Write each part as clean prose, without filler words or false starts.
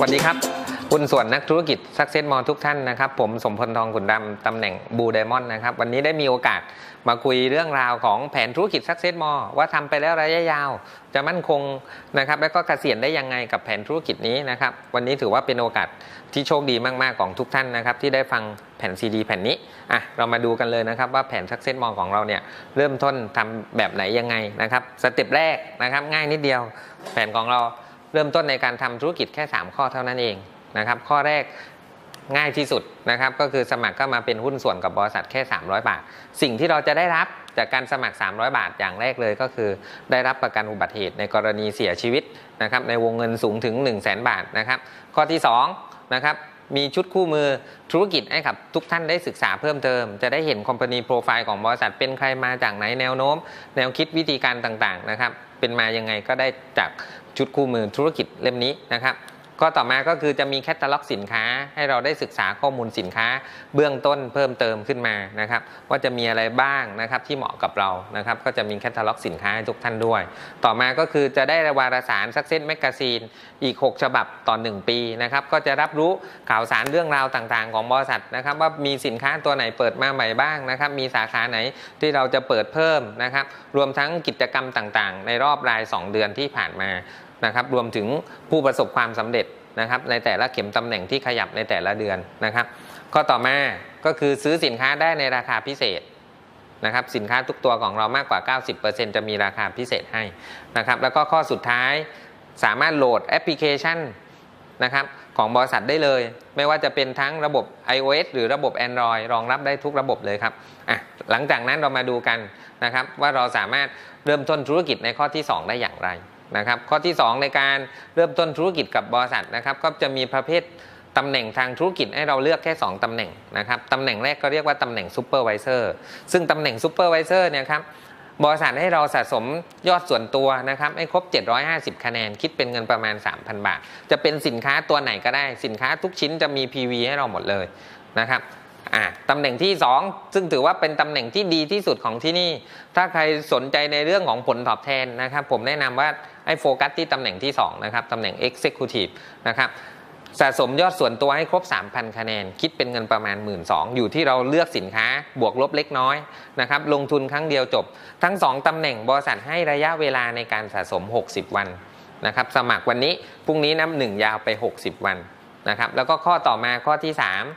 วัสดีครับหุ้นส่วนนักธุรกิจ Success More ทุกท่านนะครับผมสมพลทองขุนดำตำแหน่ง Blue Diamond นะครับวันนี้ได้มีโอกาสมาคุยเรื่องราวของแผนธุรกิจ Success More ว่าทำไปแล้วระยะยาวจะมั่นคงนะครับแล้วก็เกษียณได้ยังไงกับแผนธุรกิจนี้นะครับวันนี้ถือว่าเป็นโอกาสที่โชคดีมากๆของทุกท่านนะครับที่ได้ฟังแผ่นซีดีแผ่นนี้เรามาดูกันเลยนะครับว่าแผน Success More ของเราเนี่ยเริ่มต้นทำแบบไหนยังไงนะครับสเต็ปแรกนะครับง่ายนิดเดียวแผนของเราเริ่มต้นในการทำธุรกิจแค่3ข้อเท่านั้นเองนะครับข้อแรกง่ายที่สุดนะครับก็คือสมัครก็มาเป็นหุ้นส่วนกับบริษัทแค่300 บาทสิ่งที่เราจะได้รับจากการสมัคร300 บาทอย่างแรกเลยก็คือได้รับประกันอุบัติเหตุในกรณีเสียชีวิตนะครับในวงเงินสูงถึง 100,000 บาทนะครับข้อที่2นะครับมีชุดคู่มือธุรกิจให้กับทุกท่านได้ศึกษาเพิ่มเติมจะได้เห็น Company Profile ของบริษัทเป็นใครมาจากไหนแนวโน้มแนวคิดวิธีการต่างๆนะครับเป็นมายังไงก็ได้จากชุดคู่มือธุรกิจเล่มนี้นะครับก็ต่อมาก็คือจะมีแคตตาล็อกสินค้าให้เราได้ศึกษาข้อมูลสินค้าเบื้องต้นเพิ่มเติมขึ้นมานะครับว่าจะมีอะไรบ้างนะครับที่เหมาะกับเรานะครับก็จะมีแคตตาล็อกสินค้าให้ทุกท่านด้วยต่อมาก็คือจะได้วารสาร Success Magazine อีก6ฉบับต่อ1ปีนะครับก็จะรับรู้ข่าวสารเรื่องราวต่างๆของบริษัทนะครับว่ามีสินค้าตัวไหนเปิดมาใหม่บ้างนะครับมีสาขาไหนที่เราจะเปิดเพิ่มนะครับรวมทั้งกิจกรรมต่างๆในรอบราย2 เดือนที่ผ่านมานะครับรวมถึงผู้ประสบความสำเร็จนะครับในแต่ละเข็มตำแหน่งที่ขยับในแต่ละเดือนนะครับข้อต่อมาก็คือซื้อสินค้าได้ในราคาพิเศษนะครับสินค้าทุกตัวของเรามากกว่า 90% จะมีราคาพิเศษให้นะครับแล้วก็ข้อสุดท้ายสามารถโหลดแอปพลิเคชันนะครับของบริษัทได้เลยไม่ว่าจะเป็นทั้งระบบ iOS หรือระบบ Android รองรับได้ทุกระบบเลยครับหลังจากนั้นเรามาดูกันนะครับว่าเราสามารถเริ่มต้นธุรกิจในข้อที่2ได้อย่างไรนะครับข้อที่2ในการเริ่มต้นธุรกิจกับบริษัทนะครับก็จะมีประเภทตำแหน่งทางธุรกิจให้เราเลือกแค่2ตำแหน่งนะครับตำแหน่งแรกก็เรียกว่าตำแหน่งซูเปอร์ไวเซอร์ซึ่งตำแหน่งซูเปอร์ไวเซอร์เนี่ยครับบริษัทให้เราสะสมยอดส่วนตัวนะครับให้ครบ750คะแนนคิดเป็นเงินประมาณ 3,000 บาทจะเป็นสินค้าตัวไหนก็ได้สินค้าทุกชิ้นจะมี PV ให้เราหมดเลยนะครับตำแหน่งที่2ซึ่งถือว่าเป็นตำแหน่งที่ดีที่สุดของที่นี่ถ้าใครสนใจในเรื่องของผลตอบแทนนะครับผมแนะนำว่าให้โฟกัสที่ตำแหน่งที่2นะครับตำแหน่ง Executive นะครับสะสมยอดส่วนตัวให้ครบ 3,000 คะแนนคิดเป็นเงินประมาณ 12,000 อยู่ที่เราเลือกสินค้าบวกลบเล็กน้อยนะครับลงทุนครั้งเดียวจบทั้ง2ตำแหน่งบริษัทให้ระยะเวลาในการสะสม60 วันนะครับสมัครวันนี้พรุ่งนี้นับ1ยาวไป60 วันนะครับแล้วก็ข้อต่อมาข้อที่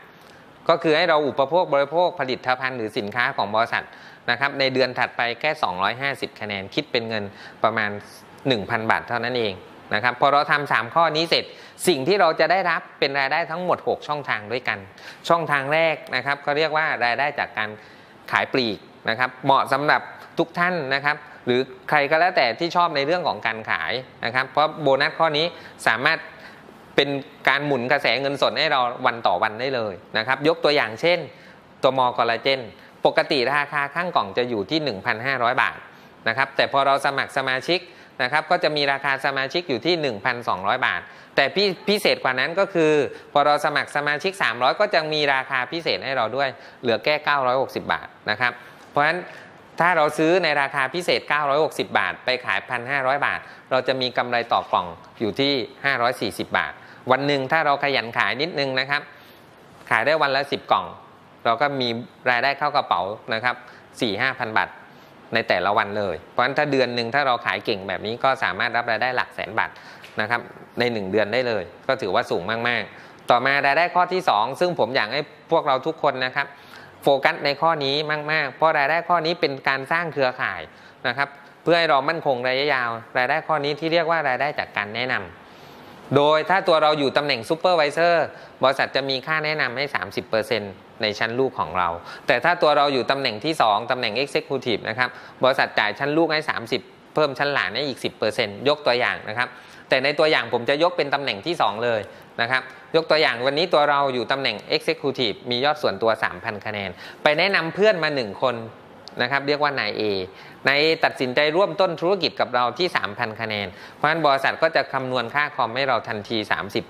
3ก็คือให้เราอุปโภคบริโภคผลิตภัณฑ์หรือสินค้าของบริษัทนะครับในเดือนถัดไปแค่250 คะแนนคิดเป็นเงินประมาณ 1,000 บาทเท่านั้นเองนะครับพอเราทำ3ข้อนี้เสร็จสิ่งที่เราจะได้รับเป็นรายได้ทั้งหมด6ช่องทางด้วยกันช่องทางแรกนะครับก็เรียกว่ารายได้จากการขายปลีกนะครับเหมาะสำหรับทุกท่านนะครับหรือใครก็แล้วแต่ที่ชอบในเรื่องของการขายนะครับเพราะโบนัสข้อนี้สามารถเป็นการหมุนกระแสเงินสดให้เราวันต่อวันได้เลยนะครับยกตัวอย่างเช่นตัวมอคอลลาเจนปกติราคาข้างกล่องจะอยู่ที่ 1,500 บาทนะครับแต่พอเราสมัครสมาชิกนะครับก็จะมีราคาสมาชิกอยู่ที่ 1,200 บาทแต่พิเศษกว่านั้นก็คือพอเราสมัครสมาชิก300ก็จะมีราคาพิเศษให้เราด้วยเหลือแค่960 บาทนะครับเพราะฉะนั้นถ้าเราซื้อในราคาพิเศษ960 บาทไปขาย 1,500 บาทเราจะมีกำไรต่อกล่องอยู่ที่540 บาทวันหนึ่งถ้าเราขยันขายนิดนึงนะครับขายได้วันละ10 กล่องเราก็มีรายได้เข้ากระเป๋านะครับ 4-5,000 บาทในแต่ละวันเลยเพราะฉะนั้นถ้าเดือนหนึ่งถ้าเราขายเก่งแบบนี้ก็สามารถรับรายได้หลักแสนบาทนะครับใน1 เดือนได้เลยก็ถือว่าสูงมากๆต่อมารายได้ข้อที่2ซึ่งผมอยากให้พวกเราทุกคนนะครับโฟกัสในข้อนี้มากๆเพราะรายได้ข้อนี้เป็นการสร้างเครือข่ายนะครับเพื่อให้เรามั่นคงระยะยาวรายได้ข้อนี้ที่เรียกว่ารายได้จากการแนะนำโดยถ้าตัวเราอยู่ตำแหน่งซูเปอร์ไวเซอร์บริษัทจะมีค่าแนะนำให้ 30% ในชั้นลูกของเราแต่ถ้าตัวเราอยู่ตำแหน่งที่2ตำแหน่ง Executive นะครับบริษัทจ่ายชั้นลูกให้30เพิ่มชั้นหลานให้อีก 10% ยกตัวอย่างนะครับแต่ในตัวอย่างผมจะยกเป็นตำแหน่งที่2เลยนะครับยกตัวอย่างวันนี้ตัวเราอยู่ตำแหน่ง Executive มียอดส่วนตัว 3,000 คะแนนไปแนะนำเพื่อนมา1 คนนะครับเรียกว่านายเอนายเอตัดสินใจร่วมต้นธุรกิจกับเราที่ 3,000 คะแนนเพราะฉะนั้นบริษัทก็จะคำนวณค่าคอมให้เราทันที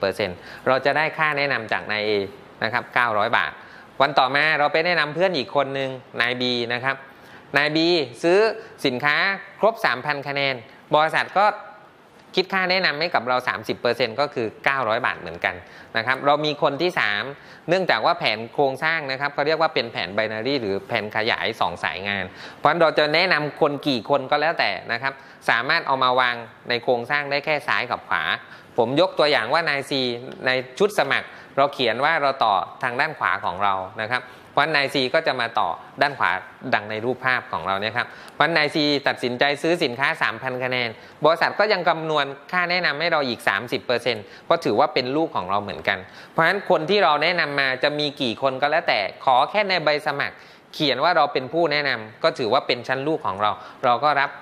30% เราจะได้ค่าแนะนำจากนายเอนะครับ900 บาทวันต่อมาเราไปแนะนำเพื่อนอีกคนนึงนายบีนะครับนายบีซื้อสินค้าครบ 3,000 คะแนนบริษัทก็คิดค่าแนะนำให้กับเรา 30% ก็คือ900 บาทเหมือนกันนะครับเรามีคนที่3เนื่องจากว่าแผนโครงสร้างนะครับเขาเรียกว่าเป็นแผนไบนารีหรือแผนขยาย2สายงานเพราะฉะนั้นเราจะแนะนำคนกี่คนก็แล้วแต่นะครับสามารถเอามาวางในโครงสร้างได้แค่ซ้ายกับขวาผมยกตัวอย่างว่านายซีในชุดสมัครเราเขียนว่าเราต่อทางด้านขวาของเรานะครับเพราะนายซีก็จะมาต่อด้านขวาดังในรูปภาพของเราเนี่ยครับเพราะนายซีตัดสินใจซื้อสินค้า 3,000 คะแนนบริษัทก็ยังคำนวณค่าแนะนำให้เราอีก 30%เพราะถือว่าเป็นลูกของเราเหมือนกันเพราะฉะนั้นคนที่เราแนะนำมาจะมีกี่คนก็แล้วแต่ขอแค่ในใบสมัครเขียนว่าเราเป็นผู้แนะนำก็ถือว่าเป็นชั้นลูกของเราเราก็รับ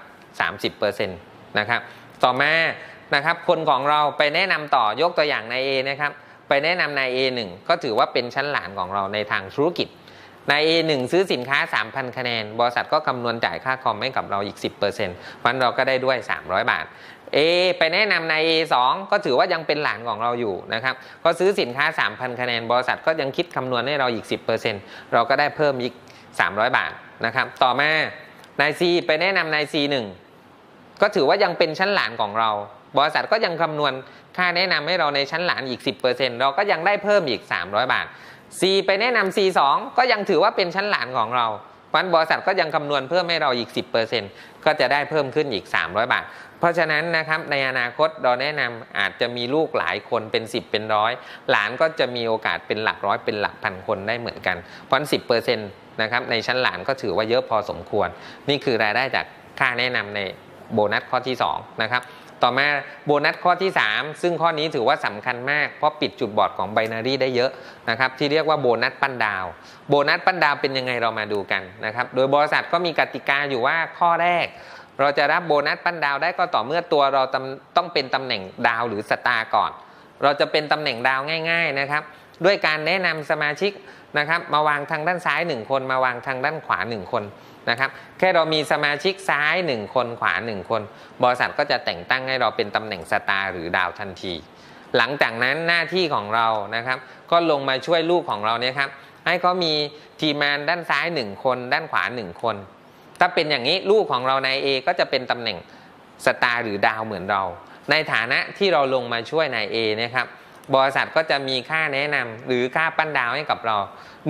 30% นะครับต่อมานะครับคนของเราไปแนะนำต่อยกตัวอย่างนาย A นะครับไปแนะนำนาย A1 ก็ถือว่าเป็นชั้นหลานของเราในทางธุรกิจนาย A1 ซื้อสินค้า 3,000 คะแนนบริษัทก็คำนวณจ่ายค่าคอมให้กับเราอีก 10% เพราะฉะนั้นเราก็ได้ด้วย300 บาท A ไปแนะนำนาย A2 ก็ถือว่ายังเป็นหลานของเราอยู่นะครับก็ซื้อสินค้า 3,000 คะแนนบริษัทก็ยังคิดคำนวณให้เราอีก 10% เราก็ได้เพิ่มอีก300 บาทนะครับต่อมานาย C ไปแนะนำนาย C1 ก็ถือว่ายังเป็นชั้นหลานของเราบริษัทก็ยังคำนวณค่าแนะนำให้เราในชั้นหลานอีก 10% เราก็ยังได้เพิ่มอีก300 บาท C ไปแนะนำ C2 ก็ยังถือว่าเป็นชั้นหลานของเราเพราะฉะนั้นบริษัทก็ยังคำนวณเพิ่มให้เราอีก 10% ก็จะได้เพิ่มขึ้นอีก300 บาทเพราะฉะนั้นนะครับในอนาคตเราแนะนำอาจจะมีลูกหลายคนเป็น10เป็นร้อยหลานก็จะมีโอกาสเป็นหลักร้อยเป็นหลักพันคนได้เหมือนกันเพราะฉะนั้น 10% นะครับในชั้นหลานก็ถือว่าเยอะพอสมควรนี่คือรายได้จากค่าแนะนำในโบนัสข้อที่2นะครับต่อมาโบนัสข้อที่3ซึ่งข้อนี้ถือว่าสำคัญมากเพราะปิดจุดบอดของไบนารีได้เยอะนะครับที่เรียกว่าโบนัสปั้นดาวโบนัสปั้นดาวเป็นยังไงเรามาดูกันนะครับโดยบริษัทก็มีกติกาอยู่ว่าข้อแรกเราจะรับโบนัสปั้นดาวได้ก็ต่อเมื่อตัวเราต้องเป็นตำแหน่งดาวหรือสตาร์ก่อนเราจะเป็นตำแหน่งดาวง่ายๆนะครับด้วยการแนะนำสมาชิกนะครับมาวางทางด้านซ้าย1คนมาวางทางด้านขวา1คนนะครับแค่เรามีสมาชิกซ้าย1คนขวา1คนบริษัทก็จะแต่งตั้งให้เราเป็นตำแหน่งสตาร์หรือดาวทันทีหลังจากนั้นหน้าที่ของเรานะครับก็ลงมาช่วยลูกของเราเนี่ยครับให้เขามีทีมงานด้านซ้าย1คนด้านขวา1คนถ้าเป็นอย่างนี้ลูกของเรานาย A ก็จะเป็นตำแหน่งสตาร์หรือดาวเหมือนเราในฐานะที่เราลงมาช่วยนาย A นะครับบริษัทก็จะมีค่าแนะนำหรือค่าปั้นดาวให้กับเรา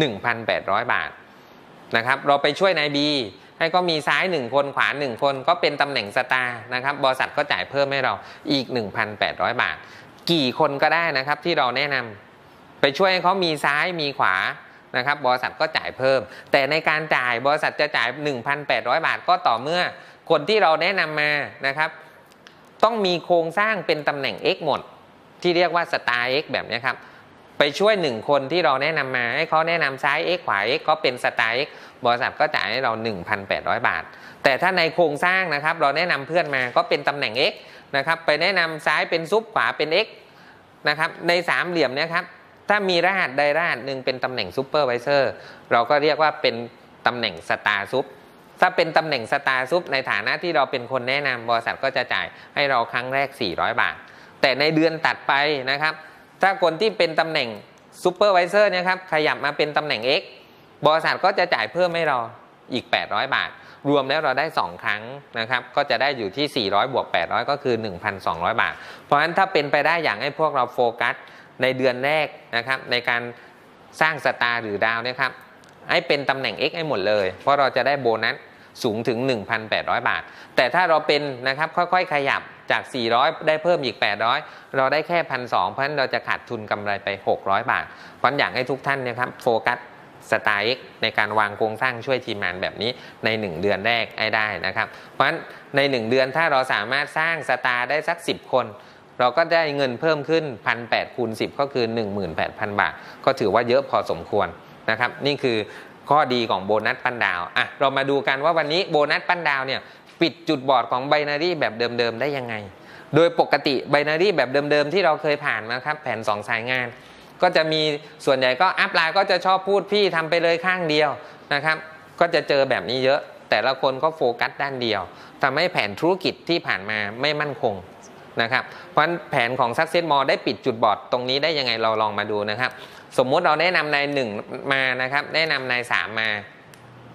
1,800 บาทนะครับเราไปช่วยนาย B ให้ก็มีซ้าย1คนขวา1คนก็เป็นตำแหน่งสตาร์นะครับบริษัทก็จ่ายเพิ่มให้เราอีก 1,800 บาทกี่คนก็ได้นะครับที่เราแนะนำไปช่วยให้เขามีซ้ายมีขวานะครับบริษัทก็จ่ายเพิ่มแต่ในการจ่ายบริษัทจะจ่าย 1,800 บาทก็ต่อเมื่อคนที่เราแนะนำมานะครับต้องมีโครงสร้างเป็นตำแหน่ง X หมดที่เรียกว่าสตาร์ X แบบนี้ครับไปช่วย1คนที่เราแนะนำมาให้เขาแนะนำซ้าย X ขวา X ก็เป็นสตาร์ X บริษัทก็จ่ายให้เรา 1,800 บาทแต่ถ้าในโครงสร้างนะครับเราแนะนำเพื่อนมาก็เป็นตำแหน่ง X นะครับไปแนะนำซ้ายเป็นซุปขวาเป็น X นะครับในสามเหลี่ยมนี้ครับถ้ามีรหัสใดรหัสหนึ่งเป็นตำแหน่งซูเปอร์ไวเซอร์เราก็เรียกว่าเป็นตำแหน่งสตาร์ซุปถ้าเป็นตำแหน่งสตาร์ซุปในฐานะที่เราเป็นคนแนะนำบริษัทก็จะจ่ายให้เราครั้งแรก400 บาทแต่ในเดือนตัดไปนะครับถ้าคนที่เป็นตำแหน่งซูเปอร์ไวเซอร์เนี่ยครับขยับมาเป็นตำแหน่ง X บริษัทก็จะจ่ายเพิ่มให้เราอีก800 บาทรวมแล้วเราได้2ครั้งนะครับก็จะได้อยู่ที่400บวก800ก็คือ 1,200 บาทเพราะฉะนั้นถ้าเป็นไปได้อย่างให้พวกเราโฟกัสในเดือนแรกนะครับในการสร้างสตาร์หรือดาวเนี่ยครับให้เป็นตำแหน่ง X ให้หมดเลยเพราะเราจะได้โบนัสสูงถึง 1,800 บาทแต่ถ้าเราเป็นนะครับค่อยๆขยับจาก400ได้เพิ่มอีก800เราได้แค่ 1,200 เพราะฉะนั้นเราจะขาดทุนกำไรไป600 บาทเพราะอยากให้ทุกท่านนะครับโฟกัสสตาร์ X ในการวางโครงสร้างช่วยทีมงานแบบนี้ใน1เดือนแรกให้ได้นะครับเพราะฉะนั้นใน1เดือนถ้าเราสามารถสร้างสตาร์ได้สัก10คนเราก็ได้เงินเพิ่มขึ้น 1,800 คูณ 10ก็คือ 18,000 บาทก็ถือว่าเยอะพอสมควรนะครับนี่คือข้อดีของโบนัสปั้นดาวเรามาดูกันว่าวันนี้โบนัสปั้นดาวเนี่ยปิดจุดบอดของไบนารีแบบเดิมๆได้ยังไงโดยปกติไบนารีแบบเดิมๆที่เราเคยผ่านมาครับแผน2สายงานก็จะมีส่วนใหญ่ก็อัพไลน์ก็จะชอบพูดพี่ทำไปเลยข้างเดียวนะครับก็จะเจอแบบนี้เยอะแต่ละคนก็โฟกัสด้านเดียวทำให้แผนธุรกิจที่ผ่านมาไม่มั่นคงนะครับเพราะแผนของ Success Mall ได้ปิดจุดบอดตรงนี้ได้ยังไงเราลองมาดูนะครับสมมุติเราแนะนำนาย1มานะครับแนะนำนาย3มา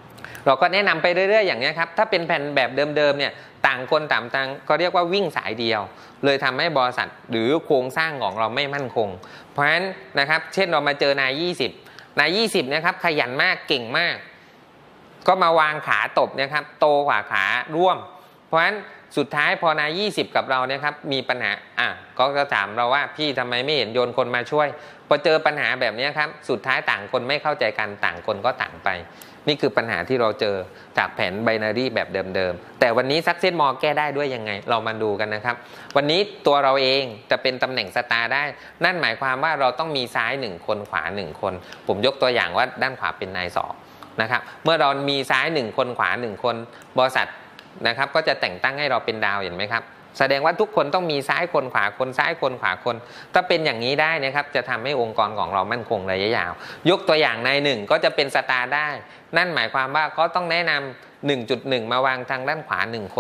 เราก็แนะนำไปเรื่อยๆอย่างนี้ครับถ้าเป็นแผ่นแบบเดิมๆเนี่ยต่างคนต่างก็เรียกว่าวิ่งสายเดียวเลยทำให้บริษัทหรือโครงสร้างของเราไม่มั่นคงเพราะฉะนั้นนะครับเช่นเรามาเจอนาย20นะครับขยันมากเก่งมากก็มาวางขาตบนะครับโตกว่าขาร่วมเพราะฉะนั้นสุดท้ายพอนาย20กับเราเนี่ยครับมีปัญหาก็จะถามเราว่าพี่ทำไมไม่เห็นโยนคนมาช่วยพอเจอปัญหาแบบนี้ครับสุดท้ายต่างคนไม่เข้าใจกันต่างคนก็ต่างไปนี่คือปัญหาที่เราเจอจากแผนไบนารีแบบเดิมๆแต่วันนี้ Success More แก้ได้ด้วยยังไงเรามาดูกันนะครับวันนี้ตัวเราเองจะเป็นตำแหน่งสตาร์ได้นั่นหมายความว่าเราต้องมีซ้าย1คนขวา1คนผมยกตัวอย่างว่าด้านขวาเป็นนาย2นะครับเมื่อเรามีซ้าย1คนขวา1คนบริษัทนะครับก็จะแต่งตั้งให้เราเป็นดาวเห็นไหมครับแสดงว่าทุกคนต้องมีซ้ายคนขวาคนซ้ายคนขวาคนถ้าเป็นอย่างนี้ได้นะครับจะทำให้องค์กรของเรามั่นคงระยะยาวยกตัวอย่างนาย1ก็จะเป็นสตาร์ได้นั่นหมายความว่าเขาต้องแนะนำ 1.1 มาวางทางด้านขวา1คน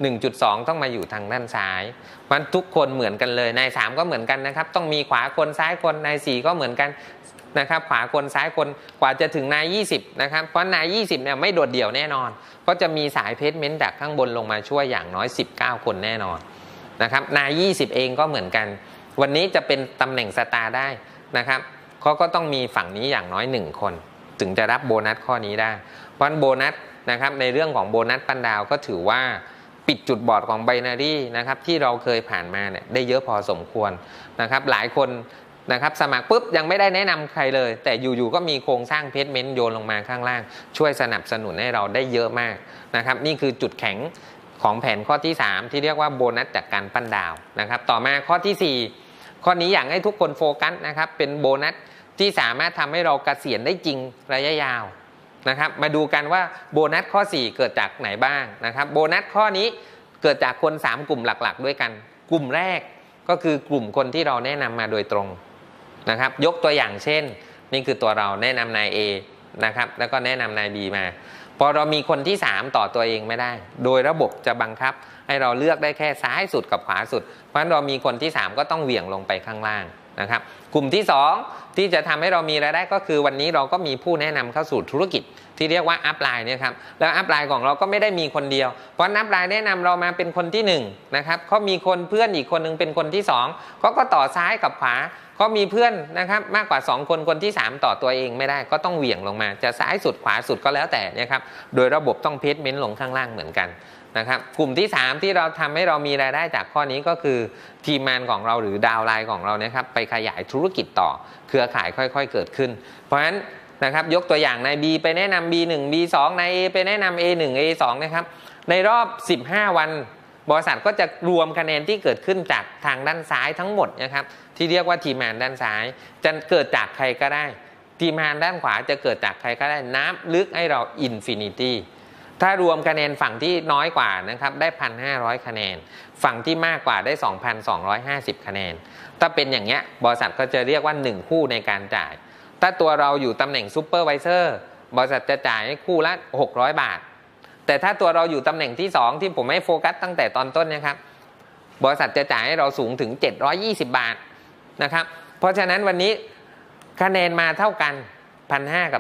1.2 ต้องมาอยู่ทางด้านซ้ายมันทุกคนเหมือนกันเลยนาย3ก็เหมือนกันนะครับต้องมีขวาคนซ้ายคนนาย4ก็เหมือนกันนะครับขวาคนซ้ายคนกว่าจะถึงนาย20นะครับเพราะนาย20เนี่ยไม่โดดเดี่ยวแน่นอนก็จะมีสายเพจเมนต์จากข้างบนลงมาช่วยอย่างน้อย19คนแน่นอนนะครับนาย20เองก็เหมือนกันวันนี้จะเป็นตำแหน่งสตาร์ได้นะครับเขาก็ต้องมีฝั่งนี้อย่างน้อย1คนถึงจะรับโบนัสข้อนี้ได้เพราะโบนัสนะครับในเรื่องของโบนัสปั้นดาวก็ถือว่าปิดจุดบอดของไบนารีนะครับที่เราเคยผ่านมาเนี่ยได้เยอะพอสมควรนะครับหลายคนนะครับสมัครปุ๊บยังไม่ได้แนะนำใครเลยแต่อยู่ๆก็มีโครงสร้างเพจเมนต์โยนลงมาข้างล่างช่วยสนับสนุนให้เราได้เยอะมากนะครับนี่คือจุดแข็งของแผนข้อที่3ที่เรียกว่าโบนัสจากการปั้นดาวนะครับต่อมาข้อที่4ข้อนี้อยากให้ทุกคนโฟกัสนะครับเป็นโบนัสที่สามารถทำให้เราเกษียณได้จริงระยะยาวนะครับมาดูกันว่าโบนัสข้อ4เกิดจากไหนบ้างนะครับโบนัสข้อนี้เกิดจากคน3กลุ่มหลักๆด้วยกันกลุ่มแรกก็คือกลุ่มคนที่เราแนะนำมาโดยตรงนะครับยกตัวอย่างเช่นนี่คือตัวเราแนะนำนาย A นะครับแล้วก็แนะนำนาย B มาพอเรามีคนที่3ต่อตัวเองไม่ได้โดยระบบจะบังคับให้เราเลือกได้แค่ซ้ายสุดกับขวาสุดเพราะฉะนั้นเรามีคนที่3ก็ต้องเหวี่ยงลงไปข้างล่างนะครับกลุ่มที่2ที่จะทำให้เรามีรายได้ก็คือวันนี้เราก็มีผู้แนะนำเข้าสู่ธุรกิจที่เรียกว่าอัพไลน์เนี่ยครับแล้วอัพไลน์ของเราก็ไม่ได้มีคนเดียวเพราะอัพไลน์แนะนำเรามาเป็นคนที่1นะครับเขามีคนเพื่อนอีกคนนึงเป็นคนที่2เขาก็ต่อซ้ายกับขวาเขามีเพื่อนนะครับมากกว่า2คนคนที่3ต่อตัวเองไม่ได้ก็ต้องเหวี่ยงลงมาจะซ้ายสุดขวาสุดก็แล้วแต่นะครับโดยระบบต้องเพจเมนต์ลงข้างล่างเหมือนกันนะครับกลุ่มที่3ที่เราทำให้เรามีรายได้จากข้อนี้ก็คือทีมงานของเราหรือดาวไลน์ของเรานะครับไปขยายธุรกิจต่อเครือข่ายค่อยๆเกิดขึ้นเพราะฉะนั้นนะครับยกตัวอย่างนาย B ไปแนะนำ B1 B2 นาย A ไปแนะนำ A1 A2 นะครับในรอบ15วันบริษัทก็จะรวมคะแนนที่เกิดขึ้นจากทางด้านซ้ายทั้งหมดนะครับที่เรียกว่าทีมงานด้านซ้ายจะเกิดจากใครก็ได้ทีมงานด้านขวาจะเกิดจากใครก็ได้นับลึกให้เราอินฟินิตี้ถ้ารวมคะแนนฝั่งที่น้อยกว่านะครับได้ 1,500 คะแนนฝั่งที่มากกว่าได้ 2,250 คะแนนถ้าเป็นอย่างเงี้ยบริษัทก็จะเรียกว่า1คู่ในการจ่ายถ้าตัวเราอยู่ตำแหน่งซูเปอร์ไวเซอร์บริษัทจะจ่ายให้คู่ละ600 บาทแต่ถ้าตัวเราอยู่ตำแหน่งที่2ที่ผมให้โฟกัสตั้งแต่ตอนต้นนะครับบริษัทจะจ่ายให้เราสูงถึง720 บาทนะครับเพราะฉะนั้นวันนี้คะแนนมาเท่ากัน 1,500 กับ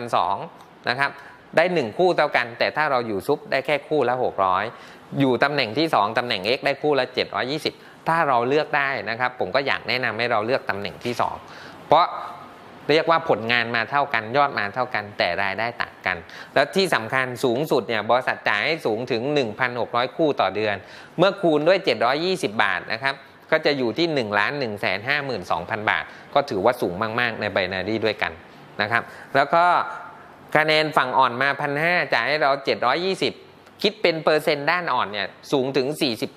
2,200 นะครับได้1คู่เท่ากันแต่ถ้าเราอยู่ซุปได้แค่คู่ละ600อยู่ตำแหน่งที่2ตำแหน่ง X ได้คู่ละ720ถ้าเราเลือกได้นะครับผมก็อยากแนะนำให้เราเลือกตำแหน่งที่2เพราะเรียกว่าผลงานมาเท่ากันยอดมาเท่ากันแต่รายได้ต่างกันแล้วที่สำคัญสูงสุดเนี่ยบริษัทจ่ายให้สูงถึง 1,600 คู่ต่อเดือนเมื่อคูณด้วย720 บาทนะครับก็จะอยู่ที่ 1,152,000 บาทก็ถือว่าสูงมากๆในไบนารีด้วยกันนะครับแล้วก็คะแนนฝั่งอ่อนมา 1,500 จ่ายให้เรา720คิดเป็นเปอร์เซ็นต์ด้านอ่อนเนี่ยสูงถึง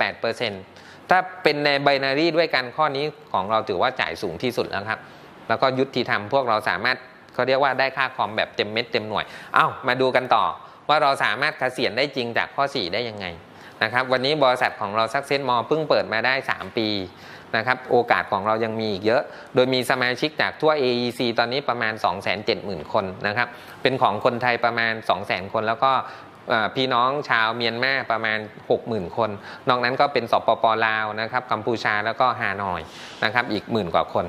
48%ถ้าเป็นในไบนารีด้วยกันข้อนี้ของเราถือว่าจ่ายสูงที่สุดแล้วครับแล้วก็ยุติธรรมพวกเราสามารถเขาเรียกว่าได้ค่าคอมแบบเต็มเม็ดเต็มหน่วยมาดูกันต่อว่าเราสามารถเกษียณได้จริงจากข้อ4ได้ยังไงนะครับวันนี้บริษัทของเรา Success More เพิ่งเปิดมาได้3ปีนะครับโอกาสของเรายังมีอีกเยอะโดยมีสมาชิกจากทั่ว AEC ตอนนี้ประมาณ 270,000 คนนะครับเป็นของคนไทยประมาณ 200,000 คนแล้วก็พี่น้องชาวเมียนมาประมาณ 60,000 คนนอกนั้นก็เป็นสปป.ลาวนะครับกัมพูชาแล้วก็ฮานอยนะครับอีก10,000 กว่าคน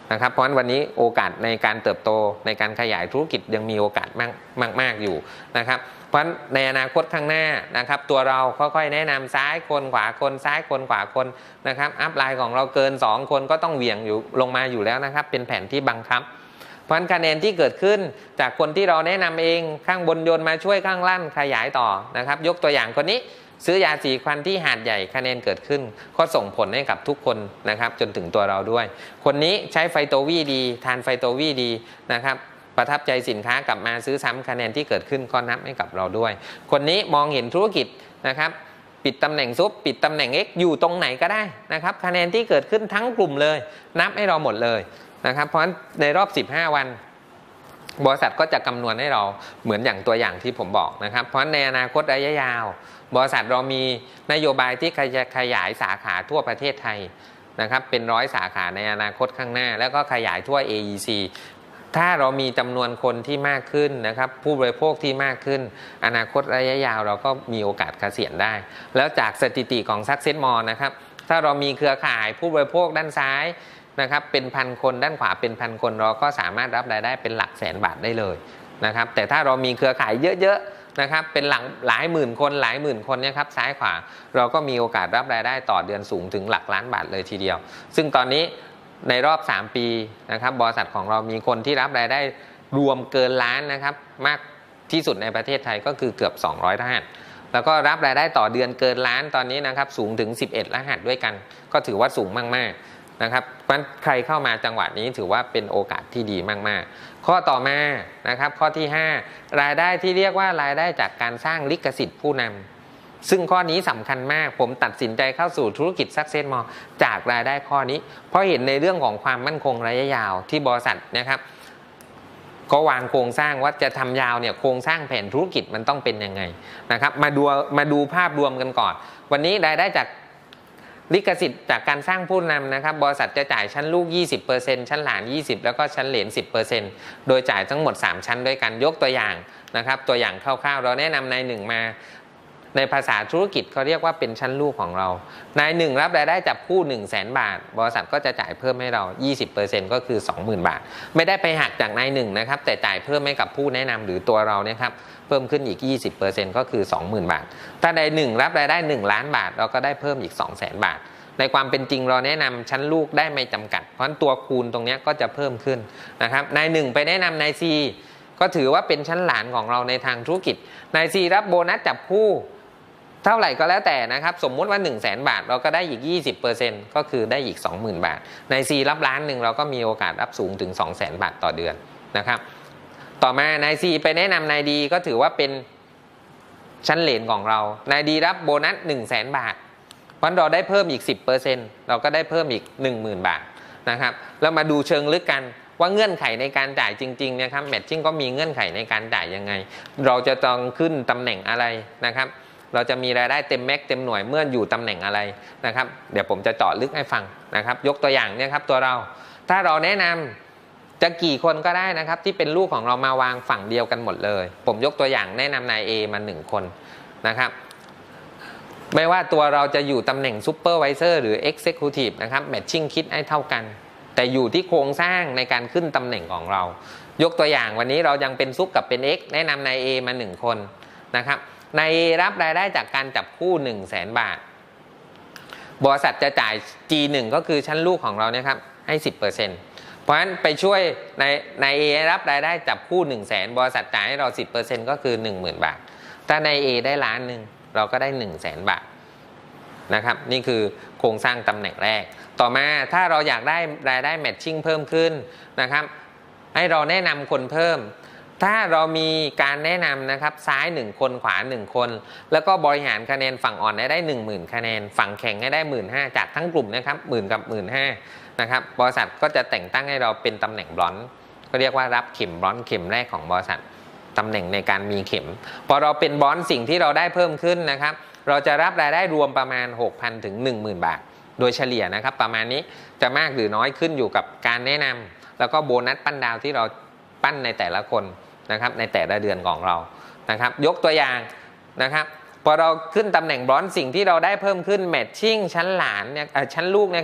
นะครับเพราะฉะนั้นวันนี้โอกาสในการเติบโตในการขยายธุรกิจยังมีโอกาสมากอยู่นะครับเพราะฉะนั้นในอนาคตข้างหน้านะครับตัวเราค่อยๆแนะนำซ้ายคนขวาคนซ้ายคนขวาคนนะครับอัพไลน์ของเราเกิน2คนก็ต้องเหวี่ยงอยู่ลงมาอยู่แล้วนะครับเป็นแผนที่บังคับเพราะฉะนั้นคะแนนที่เกิดขึ้นจากคนที่เราแนะนำเองข้างบนโยนมาช่วยข้างล่างขยายต่อนะครับยกตัวอย่างคนนี้ซื้อยาสีควันที่หาดใหญ่คะแนนเกิดขึ้นก็ส่งผลให้กับทุกคนนะครับจนถึงตัวเราด้วยคนนี้ใช้ไฟโตวีดีทานไฟโตวีดีนะครับประทับใจสินค้ากลับมาซื้อซ้ำคะแนนที่เกิดขึ้นก็นับให้กับเราด้วยคนนี้มองเห็นธุรกิจนะครับปิดตำแหน่งซุปปิดตำแหน่ง X อยู่ตรงไหนก็ได้นะครับคะแนนที่เกิดขึ้นทั้งกลุ่มเลยนับให้เราหมดเลยนะครับเพราะฉะนั้นในรอบ15วันบริษัทก็จะคำนวณให้เราเหมือนอย่างตัวอย่างที่ผมบอกนะครับเพราะในอนาคตระยะยาวบริษัทเรามีนโยบายที่จะขยายสาขาทั่วประเทศไทยนะครับเป็น100 สาขาในอนาคตข้างหน้าแล้วก็ขยายทั่ว AEC ถ้าเรามีจำนวนคนที่มากขึ้นนะครับผู้บริโภคที่มากขึ้นอนาคตระยะยาวเราก็มีโอกาสเกษียณได้แล้วจากสถิติของ Success Mall นะครับถ้าเรามีเครือข่ายผู้บริโภคด้านซ้ายนะครับเป็นพันคนด้านขวาเป็นพันคนเราก็สามารถรับรายได้เป็นหลักแสนบาทได้เลยนะครับแต่ถ้าเรามีเครือข่ายเยอะๆนะครับเป็นหลายหมื่นคนเนี่ยครับซ้ายขวาเราก็มีโอกาสรับรายได้ต่อเดือนสูงถึงหลักล้านบาทเลยทีเดียวซึ่งตอนนี้ในรอบ3ปีนะครับบริษัทของเรามีคนที่รับรายได้รวมเกินล้านนะครับมากที่สุดในประเทศไทยก็คือเกือบ200รหัสแล้วก็รับรายได้ต่อเดือนเกินล้านตอนนี้นะครับสูงถึง11รหัสด้วยกันก็ถือว่าสูงมากๆนะครับใครเข้ามาจังหวะนี้ถือว่าเป็นโอกาสที่ดีมากๆข้อต่อมานะครับข้อที่5รายได้ที่เรียกว่ารายได้จากการสร้างลิขสิทธิ์ผู้นำซึ่งข้อนี้สำคัญมากผมตัดสินใจเข้าสู่ธุรกิจ Success Mall จากรายได้ข้อนี้เพราะเห็นในเรื่องของความมั่นคงระยะยาวที่บริษัทนะครับก็วางโครงสร้างว่าจะทำยาวเนี่ยโครงสร้างแผนธุรกิจมันต้องเป็นยังไงนะครับมาดูภาพรวมกันก่อนวันนี้รายได้จากลิขสิทธิ์จากการสร้างผู้นำนะครับบริษัทจะจ่ายชั้นลูก 20% ชั้นหลาน 20% แล้วก็ชั้นเหลน 10% โดยจ่ายทั้งหมด3ชั้นด้วยกันยกตัวอย่างนะครับตัวอย่างคร่าวๆเราแนะนำนายหนึ่งมาในภาษาธุรกิจเขาเรียกว่าเป็นชั้นลูกของเรานายหนึ่งรับรายได้จากผู้ 100,000 บาทบริษัทก็จะจ่ายเพิ่มให้เรา 20% ก็คือ 20,000 บาทไม่ได้ไปหักจากนายหนึ่งนะครับแต่จ่ายเพิ่มให้กับผู้แนะนำหรือตัวเราเนี่ยครับเพิ่มขึ้นอีก 20% ก็คือ 20,000 บาทถ้านายหนึ่งรับรายได้1ล้านบาทเราก็ได้เพิ่มอีก 200,000 บาทในความเป็นจริงเราแนะนำชั้นลูกได้ไม่จำกัดเพราะฉะนั้นตัวคูณตรงนี้ก็จะเพิ่มขึ้นนะครับนายหนึ่งไปแนะนำนายซีก็ถือว่าเป็นชั้นหลานของเราในทางธุรกิจนายซีรับโบนัสจับคู่เท่าไหร่ก็แล้วแต่นะครับสมมุติว่า 100,000 บาทเราก็ได้อีก 20% ก็คือได้อีก 20,000 บาทนายซีรับล้านหนึ่งเราก็มีโอกาสรับสูงถึง 200,000 บาทต่อเดือนนะครับต่อมานายซีไปแนะนำนายดีก็ถือว่าเป็นชั้นเหลนของเรานายดีรับโบนัส 100,000 บาทเพราะเราได้เพิ่มอีก 10% เราก็ได้เพิ่มอีก 10,000 บาทนะครับแล้วมาดูเชิงลึกกันว่าเงื่อนไขในการจ่ายจริงๆนะครับแมทชิ่งก็มีเงื่อนไขในการจ่ายยังไงเราจะต้องขึ้นตำแหน่งอะไรนะครับเราจะมีรายได้เต็มแม็กเต็มหน่วยเมื่ออยู่ตำแหน่งอะไรนะครับเดี๋ยวผมจะเจาะลึกให้ฟังนะครับยกตัวอย่างเนี่ยครับตัวเราถ้าเราแนะนำจะกี่คนก็ได้นะครับที่เป็นลูกของเรามาวางฝั่งเดียวกันหมดเลยผมยกตัวอย่างแนะนำนาย A มา1คนนะครับไม่ว่าตัวเราจะอยู่ตำแหน่งซูเปอร์ไวเซอร์หรือ Executive นะครับแมทชิ่งคิดให้เท่ากันแต่อยู่ที่โครงสร้างในการขึ้นตำแหน่งของเรายกตัวอย่างวันนี้เรายังเป็นซุปกับเป็น X แนะนำนาย A มา1คนนะครับนาย A รับรายได้จากการจับคู่ 100,000 บาทบริษัทจะจ่าย G1 ก็คือชั้นลูกของเราเนี่ยครับให้ 10%เพราะฉะนั้นไปช่วยนาย A รับรายได้จับคู่ 100,000 บริษัทจ่ายให้เรา 10% ก็คือ 10,000 บาทถ้านาย A ได้ล้านหนึ่งเราก็ได้ 100,000 บาทนะครับนี่คือโครงสร้างตำแหน่งแรกต่อมาถ้าเราอยากได้รายได้แมทชิ่งเพิ่มขึ้นนะครับให้เราแนะนำคนเพิ่มถ้าเรามีการแนะนำนะครับซ้าย1คนขวา1คนแล้วก็บริหารคะแนนฝั่งอ่อนได้ 10,000 คะแนนฝั่งแข็งให้ได้ 15,000 จากทั้งกลุ่มนะครับ10,000 กับ 15,000 นะครับบริษัทก็จะแต่งตั้งให้เราเป็นตำแหน่งบรอนซ์ก็เรียกว่ารับเข็มบรอนซ์เข็มแรกของบริษัทตำแหน่งในการมีเข็มพอเราเป็นบรอนซ์สิ่งที่เราได้เพิ่มขึ้นนะครับเราจะรับรายได้รวมประมาณ 6,000 ถึง 10,000 บาทโดยเฉลี่ยนะครับประมาณนี้จะมากหรือน้อยขึ้นอยู่กับการแนะนำแล้วก็โบนัสปั้นดาวที่เราปั้นในแต่ละคนนะครับในแต่ละเดือนของเรานะครับยกตัวอย่างนะครับพอเราขึ้นตำแหน่งบรอนซ์สิ่งที่เราได้เพิ่มขึ้นแมทชิ่งชั้นหลานเนี่ยชั้นลูกนะครับ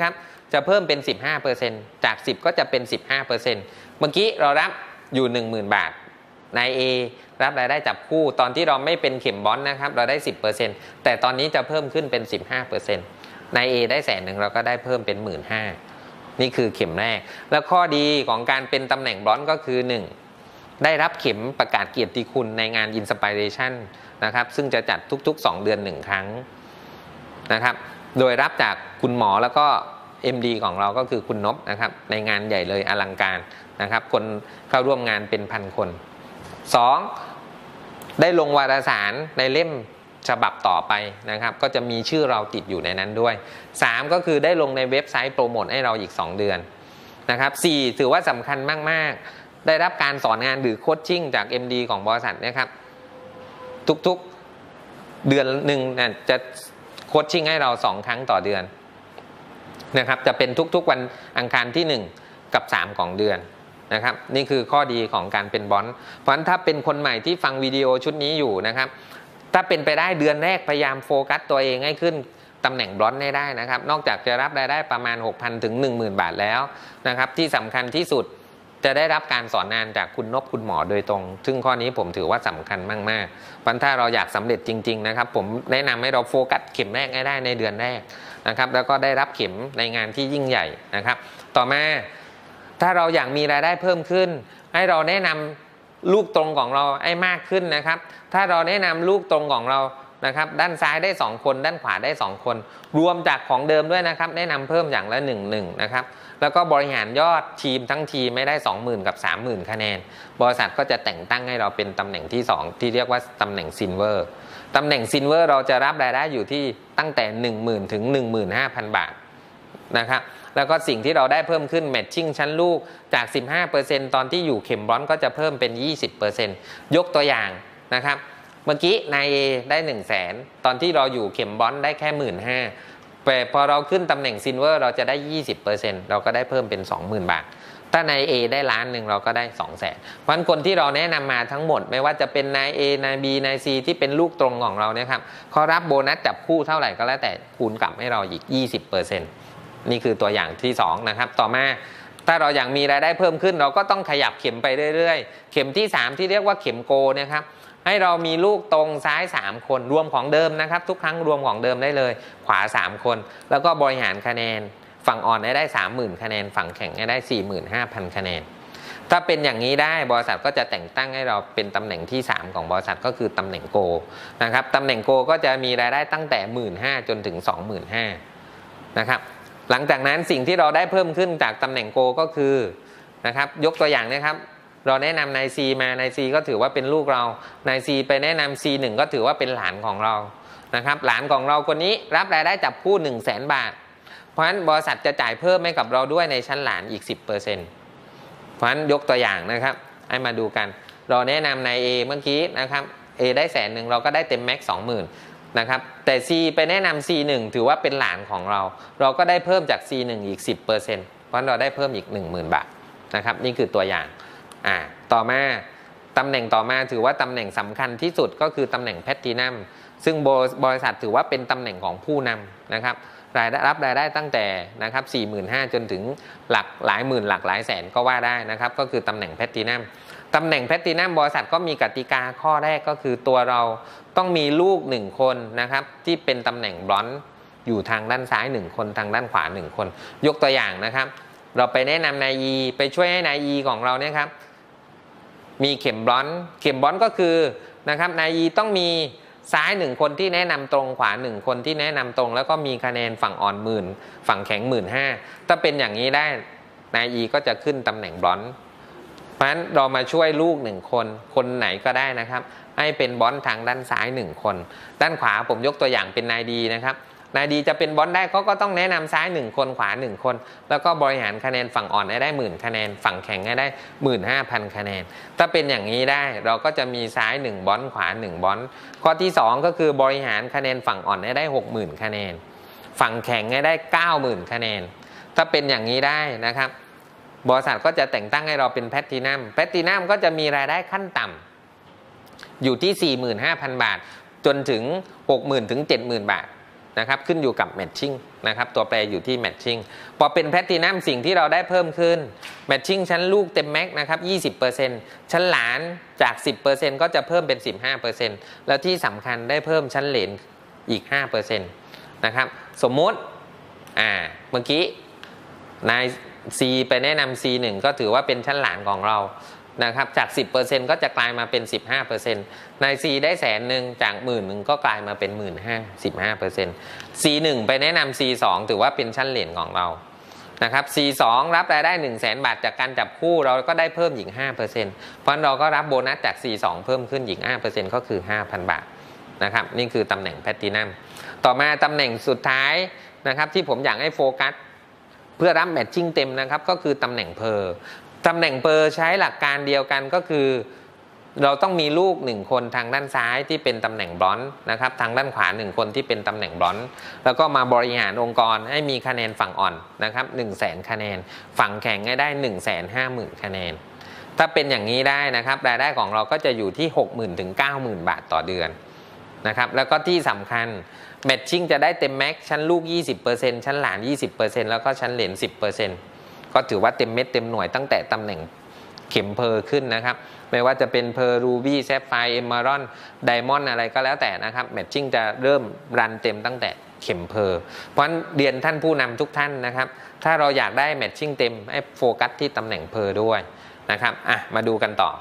จะเพิ่มเป็น 15% จาก 10 ก็จะเป็น 15%เมื่อกี้เรารับอยู่ 10,000 บาทนาย A รับรายได้จับคู่ตอนที่เราไม่เป็นเข็มบอนด์นะครับเราได้ 10% แต่ตอนนี้จะเพิ่มขึ้นเป็น 15%นาย A ได้100,000เราก็ได้เพิ่มเป็น 15,000นี่คือเข็มแรกแล้วข้อดีของการเป็นตำแหน่งบอนด์ก็คือ 1. ได้รับเข็มประกาศเกียรติคุณในงาน Inspiration นะครับซึ่งจะจัดทุกๆ2 เดือน1 ครั้งนะครับโดยรับจากคุณหมอแล้วก็ MD ของเราก็คือคุณนพนะครับในงานใหญ่เลยอลังการนะครับคนเข้าร่วมงานเป็นพันคน 2. ได้ลงวารสารในเล่มฉบับต่อไปนะครับก็จะมีชื่อเราติดอยู่ในนั้นด้วย 3. ก็คือได้ลงในเว็บไซต์โปรโมทให้เราอีก2 เดือนนะครับ 4. ถือว่าสำคัญมากๆได้รับการสอนงานหรือโคชชิ่งจาก MD ของบริษัทนะครับทุกๆเดือนหนึ่งจะโคชชิ่งให้เรา2 ครั้งต่อเดือนนะครับจะเป็นทุกๆวันอังคารที่1กับ3ของเดือนนะครับนี่คือข้อดีของการเป็นบอนด์เพราะฉะนั้นถ้าเป็นคนใหม่ที่ฟังวิดีโอชุดนี้อยู่นะครับถ้าเป็นไปได้เดือนแรกพยายามโฟกัสตัวเองให้ขึ้นตำแหน่งบอนด์ให้ได้นะครับนอกจากจะรับรายได้ประมาณ 6,000 ถึง 10,000 บาทแล้วนะครับที่สำคัญที่สุดจะได้รับการสอนงานจากคุณนพคุณหมอโดยตรงซึ่งข้อนี้ผมถือว่าสำคัญมากๆเพราะถ้าเราอยากสำเร็จจริงๆนะครับผมแนะนำให้เราโฟกัสเข็มแรกให้ได้ในเดือนแรกนะครับแล้วก็ได้รับเข็มในงานที่ยิ่งใหญ่นะครับต่อมาถ้าเราอยากมีรายได้เพิ่มขึ้นให้เราแนะนำลูกตรงของเราให้มากขึ้นนะครับถ้าเราแนะนำลูกตรงของเรานะครับด้านซ้ายได้2 คนด้านขวาได้2 คนรวมจากของเดิมด้วยนะครับแนะนำเพิ่มอย่างละ1นะครับแล้วก็บริหารยอดทีมทั้งทีมไม่ได้ 20,000 กับ 30,000 คะแนนบริษัทก็จะแต่งตั้งให้เราเป็นตำแหน่งที่2ที่เรียกว่าตำแหน่งซิลเวอร์ตำแหน่งซิลเวอร์เราจะรับรายได้อยู่ที่ตั้งแต่ 10,000 ถึง 15,000 บาทนะครับแล้วก็สิ่งที่เราได้เพิ่มขึ้นแมทชิ่งชั้นลูกจาก 15% ตอนที่อยู่เข็มบอนด์ก็จะเพิ่มเป็น 20% ยกตัวอย่างนะครับเมื่อกี้นาย A ได้ 100,000 ตอนที่เราอยู่เข็มบอนด์ได้แค่ 15,000 แต่พอเราขึ้นตำแหน่งซิลเวอร์เราจะได้ 20% เราก็ได้เพิ่มเป็น 20,000 บาทถ้านาย A ได้1,000,000เราก็ได้ 200,000 เพราะฉะนั้นคนที่เราแนะนำมาทั้งหมดไม่ว่าจะเป็นนาย A นาย B นาย C ที่เป็นลูกตรงของเราเนี่ยครับเขารับโบนัสจับคู่เท่าไหร่ก็แล้วแต่คูณกลับให้เราอีก 20%นี่คือตัวอย่างที่2นะครับต่อมาถ้าเราอยากมีรายได้เพิ่มขึ้นเราก็ต้องขยับเข็มไปเรื่อยๆเข็มที่3ที่เรียกว่าเข็มโกนะครับให้เรามีลูกตรงซ้าย3 คนรวมของเดิมนะครับทุกครั้งรวมของเดิมได้เลยขวา3 คนแล้วก็บริหารคะแนนฝั่งอ่อนได้ 30,000 คะแนนฝั่งแข็งได้ 45,000 คะแนนถ้าเป็นอย่างนี้ได้บริษัทก็จะแต่งตั้งให้เราเป็นตำแหน่งที่3ของบริษัทก็คือตำแหน่งโกนะครับตำแหน่งโกก็จะมีรายได้ตั้งแต่ 15,000 จนถึง 25,000 นะครับหลังจากนั้นสิ่งที่เราได้เพิ่มขึ้นจากตำแหน่งโกก็คือนะครับยกตัวอย่างนะครับเราแนะนำนาย C มานาย C ก็ถือว่าเป็นลูกเรานาย C ไปแนะนำ C1 ก็ถือว่าเป็นหลานของเรานะครับหลานของเราคนนี้รับรายได้จับคู่ 100,000 บาทเพราะฉะนั้นบริษัทจะจ่ายเพิ่มให้กับเราด้วยในชั้นหลานอีก 10% เพราะฉะนั้นยกตัวอย่างนะครับให้มาดูกันเราแนะนำนาย A เมื่อกี้นะครับ A ได้100,000เราก็ได้เต็มแม็กซ์ 20,000นะครับแต่ C ไปแนะนำ C1 ถือว่าเป็นหลานของเราเราก็ได้เพิ่มจาก C1 อีก 10% เพราะเราได้เพิ่มอีก 10,000 บาทนะครับนี่คือตัวอย่างต่อมาตำแหน่งต่อมาถือว่าตำแหน่งสำคัญที่สุดก็คือตำแหน่งแพลทินัมซึ่งบริษัทถือว่าเป็นตำแหน่งของผู้นำนะครับรับรายได้ตั้งแต่นะครับ 45,000 จนถึงหลายหมื่นหลายแสนก็ว่าได้นะครับก็คือตำแหน่งแพลทินัมตำแหน่งแพลทินัมบริษัทก็มีกติกาข้อแรกก็คือตัวเราต้องมีลูก1 คนนะครับที่เป็นตำแหน่งบรอนซ์อยู่ทางด้านซ้าย1 คนทางด้านขวา1 คนยกตัวอย่างนะครับเราไปแนะนำนาย E ไปช่วยให้นาย E ของเราเนี่ยครับมีเข็มบรอนซ์ก็คือนะครับนาย E ต้องมีซ้าย1 คนที่แนะนำตรงขวา1 คนที่แนะนำตรงแล้วก็มีคะแนนฝั่งอ่อน10,000ฝั่งแข็ง 15,000ถ้าเป็นอย่างนี้ได้นาย E ก็จะขึ้นตำแหน่งบรอนซ์เพราะฉะนั้นเรามาช่วยลูก1 คนคนไหนก็ได้นะครับให้เป็นบอลทางด้านซ้าย1 คนด้านขวาผมยกตัวอย่างเป็นนายดีนะครับนายดีจะเป็นบอลได้เขาก็ต้องแนะนำซ้าย1 คนขวา1 คนแล้วก็บริหารคะแนนฝั่งอ่อนให้ได้ 10,000 คะแนนฝั่งแข็งให้ได้ 15,000 คะแนนถ้าเป็นอย่างนี้ได้เราก็จะมีซ้าย1 บอลขวา1 บอลข้อที่2ก็คือบริหารคะแนนฝั่งอ่อนให้ได้ 60,000 คะแนนฝั่งแข็งให้ได้ 90,000 คะแนนถ้าเป็นอย่างนี้ได้นะครับบริษัทก็จะแต่งตั้งให้เราเป็นแพลทินัมก็จะมีรายได้ขั้นต่ำอยู่ที่ 45,000 บาทจนถึง 60,000 ถึง 70,000 บาทนะครับขึ้นอยู่กับแมทชิ่งนะครับตัวแปรอยู่ที่แมทชิ่งพอเป็นแพลตินัมสิ่งที่เราได้เพิ่มขึ้นแมทชิ่งชั้นลูกเต็มแม็กนะครับ 20% ชั้นหลานจาก 10% ก็จะเพิ่มเป็น 15% แล้วที่สำคัญได้เพิ่มชั้นเหลนอีก 5% นะครับสมมุติเมื่อกี้นาย C ไปแนะนำ C1 ก็ถือว่าเป็นชั้นหลานของเรานะครับจาก 10% ก็จะกลายมาเป็น 15% นาย C ได้100,000จาก10,000ก็กลายมาเป็น 15,000 15% C1 ไปแนะนำ C2 ถือว่าเป็นชั้นเหลนของเรานะครับ C2 รับรายได้ 100,000 บาทจากการจับคู่เราก็ได้เพิ่มอีก 5% เพราะเราก็รับโบนัสจาก C2 เพิ่มขึ้นอีก 5% ก็คือ 5,000 บาทนะครับนี่คือตำแหน่งแพลตินัมต่อมาตำแหน่งสุดท้ายนะครับที่ผมอยากให้โฟกัสเพื่อรับแมทชิ่งเต็มนะครับก็คือตำแหน่งเพอร์ตำแหน่งเพอร์ใช้หลักการเดียวกันก็คือเราต้องมีลูก1คนทางด้านซ้ายที่เป็นตำแหน่งบรอนซ์นะครับทางด้านขวา1คนที่เป็นตำแหน่งบรอนซ์แล้วก็มาบริหารองค์กรให้มีคะแนนฝั่งอ่อนนะครับ100,000 คะแนนฝั่งแข็งให้ได้ 150,000 คะแนนถ้าเป็นอย่างนี้ได้นะครับรายได้ของเราก็จะอยู่ที่ 60,000 ถึง 90,000 บาทต่อเดือนนะครับแล้วก็ที่สำคัญแมทชิ่งจะได้เต็มแม็กชั้นลูก 20% ชั้นหลาน 20% แล้วก็ชั้นเหลน 10% ก็ถือว่าเต็มเม็ดเต็มหน่วยตั้งแต่ตำแหน่งเข็มเพอร์ขึ้นนะครับไม่ว่าจะเป็นเพอร์รูบี้แซฟไฟร์เอมเมอรอนไดมอนด์อะไรก็แล้วแต่นะครับแมทชิ่งจะเริ่มรันเต็มตั้งแต่เข็มเพอร์เพราะฉะนั้นเรียนท่านผู้นำทุกท่านนะครับถ้าเราอยากได้แมทชิ่งเต็มให้โฟกัสที่ตำแหน่งเพอร์ด้วยนะครับมาดูกันต่อ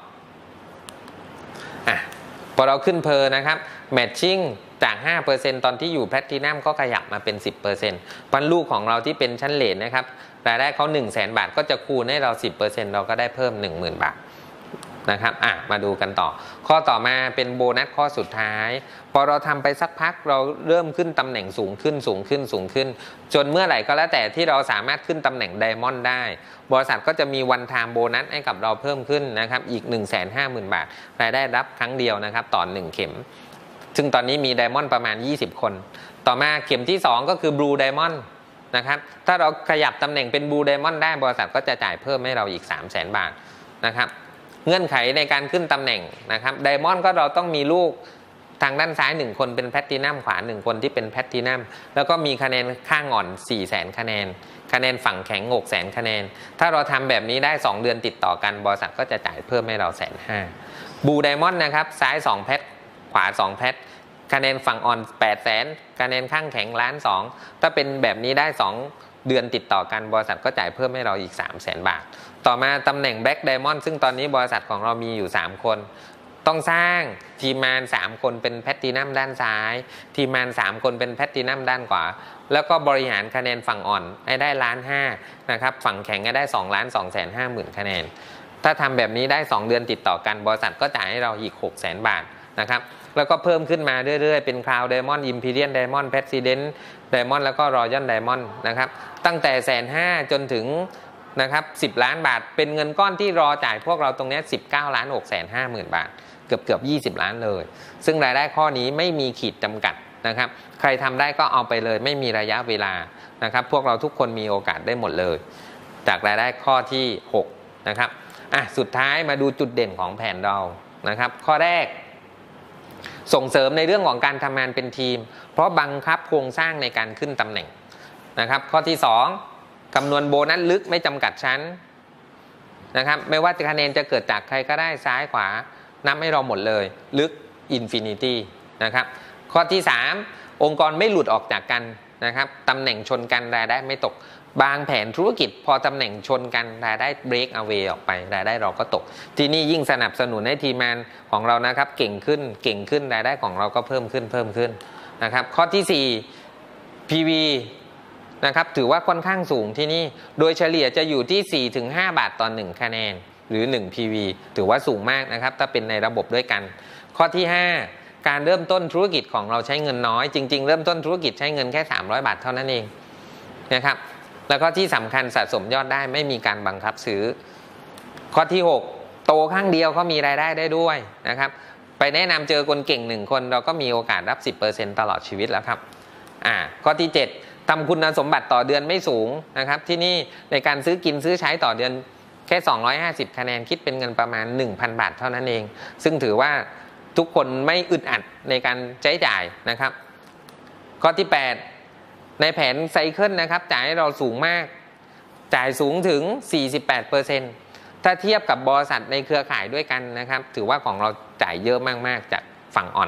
พอเราขึ้นเพอร์นะครับแมทชิ่งจาก 5% ตอนที่อยู่แพลตินัมก็ขยับมาเป็น 10% พันลูกของเราที่เป็นชั้นเหลนนะครับรายได้เขา 100,000 บาทก็จะคูณให้เรา 10% เราก็ได้เพิ่ม 10,000 บาทนะครับมาดูกันต่อข้อต่อมาเป็นโบนัสข้อสุดท้ายพอเราทำไปสักพักเราเริ่มขึ้นตำแหน่งสูงขึ้นจนเมื่อไหร่ก็แล้วแต่ที่เราสามารถขึ้นตำแหน่งไดมอนด์ได้บริษัทก็จะมีวันไทม์โบนัสให้กับเราเพิ่มขึ้นนะครับอีก 150,000 บาทรายได้รับครั้งเดียวนะครับต่อ1เข็มซึ่งตอนนี้มีไดมอนด์ประมาณ20คนต่อมาเข็มที่2ก็คือบลูไดมอนด์นะครับถ้าเราขยับตำแหน่งเป็นบลูไดมอนด์ได้บริษัทก็จะจ่ายเพิ่มให้เราอีก 300,000 บาทนะครับเงื่อนไขในการขึ้นตำแหน่งนะครับไดมอนด์ก็เราต้องมีลูกทางด้านซ้าย1คนเป็นแพลตินัมขวา1คนที่เป็นแพลตินัมแล้วก็มีคะแนนข้างอ่อน 400,000 คะแนนคะแนนฝั่งแข็ง 600,000 คะแนนถ้าเราทำแบบนี้ได้2เดือนติดต่อกันบริษัทก็จะจ่ายเพิ่มให้เรา 150,000 บลูไดมอนด์นะครับซ้าย2แพทขวา2แพทคะแนนฝั่งอ่อน 800,000 คะแนนข้างแข็ง1,200,000ถ้าเป็นแบบนี้ได้2เดือนติดต่อกันบริษัทก็จ่ายเพิ่มให้เราอีก 300,000 บาทต่อมาตำแหน่งแบล็กไดมอนด์ซึ่งตอนนี้บริษัทของเรามีอยู่3คนต้องสร้างทีมงาน3คนเป็นแพลตินัมด้านซ้ายทีมงาน3คนเป็นแพลตินัมด้านขวาแล้วก็บริหารคะแนนฝั่งอ่อนให้ได้1,500,000นะครับฝั่งแข็งให้ได้2,250,000 คะแนนถ้าทำแบบนี้ได้2เดือนติดต่อกันบริษัทก็จ่ายให้เราอีก 600,000 บาทนะครับแล้วก็เพิ่มขึ้นมาเรื่อยๆเป็นคราวไดมอนด์อิมพีเรียนไดมอนด์เพรสิเดนต์ไดมอนด์แล้วก็รอยัลไดมอนด์นะครับตั้งแต่150,000จนถึงนะครับ10 ล้านบาทเป็นเงินก้อนที่รอจ่ายพวกเราตรงนี้ 19,650,000 บาทเกือบ20 ล้านเลยซึ่งรายได้ข้อนี้ไม่มีขีดจำกัดนะครับใครทำได้ก็เอาไปเลยไม่มีระยะเวลานะครับพวกเราทุกคนมีโอกาสได้หมดเลยจากรายได้ข้อที่6นะครับสุดท้ายมาดูจุดเด่นของแผนเรานะครับข้อแรกส่งเสริมในเรื่องของการทำงานเป็นทีมเพราะบังคับโครงสร้างในการขึ้นตำแหน่งนะครับข้อที่2คำนวณโบนัสลึกไม่จำกัดชั้นนะครับไม่ว่าคะแนนจะเกิดจากใครก็ได้ซ้ายขวานับให้เราหมดเลยลึกอินฟินิตี้นะครับข้อที่3องค์กรไม่หลุดออกจากกันนะครับตำแหน่งชนกันรายได้ไม่ตกบางแผนธุรกิจพอตำแหน่งชนกันรายได้เบรกเอาเวย์ออกไปรายได้เราก็ตกที่นี่ยิ่งสนับสนุนให้ทีมงานของเรานะครับเก่งขึ้นรายได้ของเราก็เพิ่มขึ้นนะครับข้อที่4 PV นะครับถือว่าค่อนข้างสูงที่นี่โดยเฉลี่ยจะอยู่ที่ 4-5 บาทต่อ1คะแนนหรือ1 PV ถือว่าสูงมากนะครับถ้าเป็นในระบบด้วยกันข้อที่5การเริ่มต้นธุรกิจของเราใช้เงินน้อยจริงๆเริ่มต้นธุรกิจใช้เงินแค่300 บาทเท่านั้นเองนะครับแล้วก็ที่สำคัญสะสมยอดได้ไม่มีการบังคับซื้อข้อที่6โตข้างเดียวเขามีรายได้ได้ด้วยนะครับไปแนะนำเจอคนเก่ง1คนเราก็มีโอกาสรับ 10% ตลอดชีวิตแล้วครับข้อที่7ทำคุณสมบัติต่อเดือนไม่สูงนะครับที่นี่ในการซื้อกินซื้อใช้ต่อเดือนแค่250คะแนนคิดเป็นเงินประมาณ 1,000 บาทเท่านั้นเองซึ่งถือว่าทุกคนไม่อึดอัดในการใช้จ่ายนะครับข้อที่ 8 ในแผนไซเคิลนะครับจ่ายให้เราสูงมากจ่ายสูงถึง 48%ถ้าเทียบกับบริษัทในเครือข่ายด้วยกันนะครับถือว่าของเราจ่ายเยอะมากๆจากฝั่งอ่อน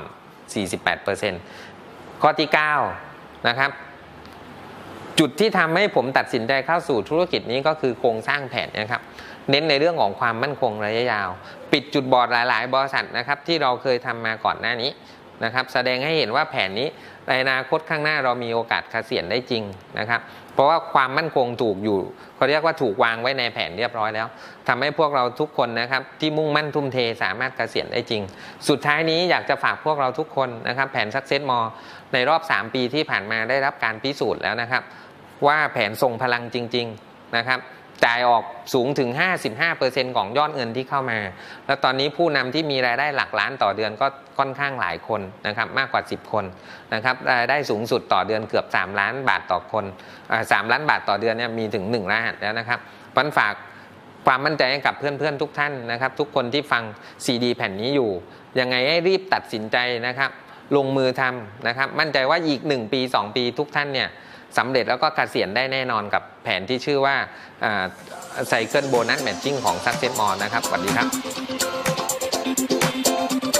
48%ข้อที่ 9 นะครับจุดที่ทำให้ผมตัดสินใจเข้าสู่ธุรกิจนี้ก็คือโครงสร้างแผนนะครับเน้นในเรื่องของความมั่นคงระยะยาวปิดจุดบอดหลายๆบริษัทนะครับที่เราเคยทำมาก่อนหน้านี้นะครับแสดงให้เห็นว่าแผนนี้ในอนาคตข้างหน้าเรามีโอกาสเกษียณได้จริงนะครับเพราะว่าความมั่นคงถูกอยู่เขาเรียกว่าถูกวางไว้ในแผนเรียบร้อยแล้วทำให้พวกเราทุกคนนะครับที่มุ่งมั่นทุ่มเทสามารถเกษียณได้จริงสุดท้ายนี้อยากจะฝากพวกเราทุกคนนะครับแผน Success More ในรอบ3 ปีที่ผ่านมาได้รับการพิสูจน์แล้วนะครับว่าแผนทรงพลังจริงๆนะครับจ่ายออกสูงถึง 55% ของยอดเงินที่เข้ามาแล้วตอนนี้ผู้นำที่มีรายได้หลักล้านต่อเดือนก็ค่อนข้างหลายคนนะครับมากกว่า10 คนนะครับรายได้สูงสุดต่อเดือนเกือบ3 ล้านบาทต่อคน3 ล้านบาทต่อเดือนเนี่ยมีถึง1 ล้านแล้วนะครับผมฝากความมั่นใจให้กับเพื่อนๆทุกท่านนะครับทุกคนที่ฟังซีดีแผ่นนี้อยู่ยังไงให้รีบตัดสินใจนะครับลงมือทำนะครับมั่นใจว่าอีก1 ปี 2 ปีทุกท่านเนี่ยสำเร็จแล้วก็เกษียณได้แน่นอนกับแผนที่ชื่อว่าไซเคิลโบนัสแมทชิ่งของ Success More นะครับสวัสดีครับ